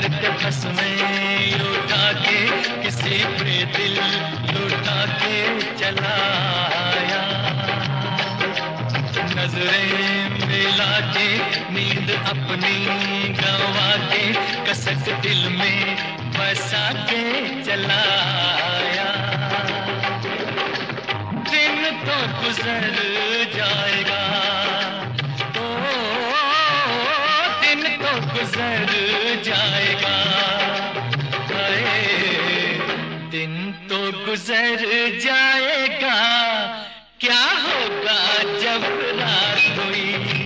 करके बस में उठा के किसी पे दिल लुटा के चला आया। नजरें मिला के नींद अपनी गवा के कसक दिल में बसा के चला आया। दिन तो गुजर जाएगा, तो दिन तो गुजर जाएगा, दिन तो गुजर जाएगा, क्या होगा जब रात हुई।